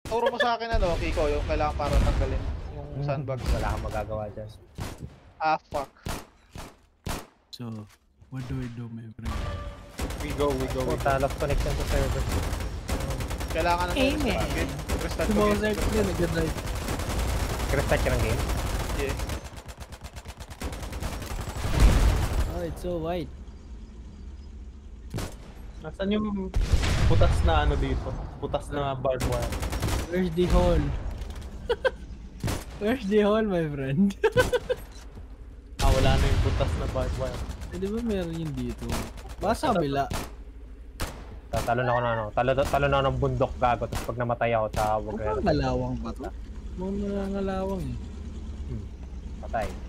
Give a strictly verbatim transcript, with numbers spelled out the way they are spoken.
Turo mo sa akin ano, Kiko, yung kailangan para tanggalin yung sandbag. Wala kang magagawa dyan. Ah, fuck. So, what do I do, my friend? We go, we go, we go. Puta, lost connection sa server. Kailangan ano, Amen. restart. Restart ko. Sumosert ka, nag-drive. Restart ka ng game? Yeah. Oh, it's so white. Nasaan yung butas na ano dito? Butas na barbed wire. Where's the hole? Where's the hole, my friend? Ah, wala na yung butas na barbed wire. Eh, di ba meron yun dito? Baka sa kabila. Talo na ako na ano. Talo, talo na ako ng bundok gago. Tapos pag namatay ako, tawag Mukhang ngalawang ba to? Mukhang nangangalawang eh. Hmm. Patay.